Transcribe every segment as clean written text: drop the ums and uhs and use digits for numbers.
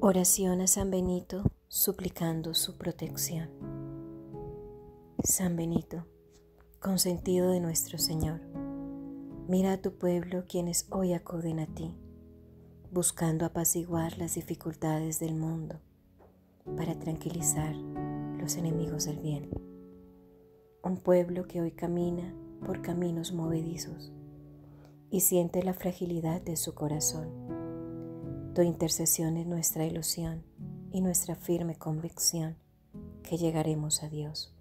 Oración a San Benito, suplicando su protección. San Benito, consentido de nuestro Señor, mira a tu pueblo quienes hoy acuden a ti, buscando apaciguar las dificultades del mundo para tranquilizar los enemigos del bien. Un pueblo que hoy camina por caminos movedizos y siente la fragilidad de su corazón. Tu intercesión es nuestra ilusión y nuestra firme convicción que llegaremos a Dios.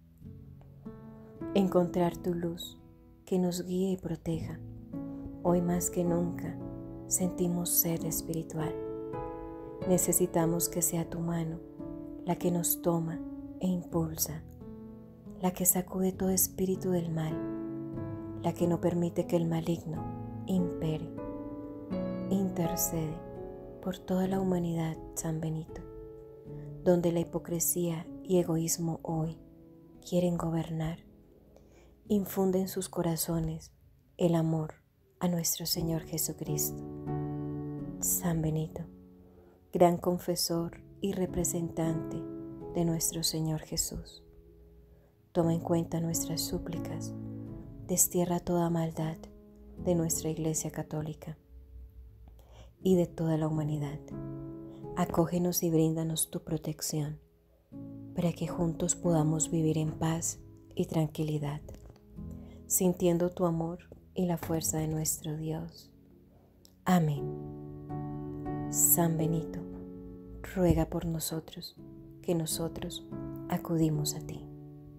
Encontrar tu luz que nos guíe y proteja. Hoy más que nunca sentimos sed espiritual. Necesitamos que sea tu mano la que nos toma e impulsa, la que sacude todo espíritu del mal, la que no permite que el maligno impere. Intercede por toda la humanidad, San Benito, donde la hipocresía y egoísmo hoy quieren gobernar. Infunde en sus corazones el amor a nuestro Señor Jesucristo. San Benito, gran confesor y representante de nuestro Señor Jesús, toma en cuenta nuestras súplicas, destierra toda maldad de nuestra Iglesia Católica y de toda la humanidad. Acógenos y bríndanos tu protección, para que juntos podamos vivir en paz y tranquilidad, sintiendo tu amor y la fuerza de nuestro Dios. Amén. San Benito, ruega por nosotros, que nosotros acudimos a ti.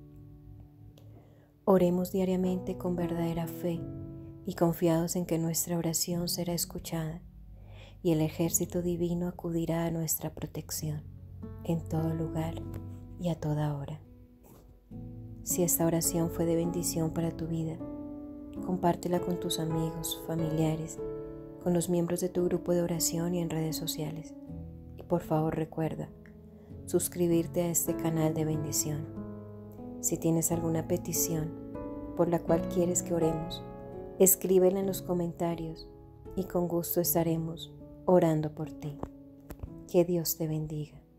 Oremos diariamente con verdadera fe y confiados en que nuestra oración será escuchada y el ejército divino acudirá a nuestra protección en todo lugar y a toda hora. Si esta oración fue de bendición para tu vida, compártela con tus amigos, familiares, con los miembros de tu grupo de oración y en redes sociales. Y por favor recuerda suscribirte a este canal de bendición. Si tienes alguna petición por la cual quieres que oremos, escríbela en los comentarios y con gusto estaremos orando por ti. Que Dios te bendiga.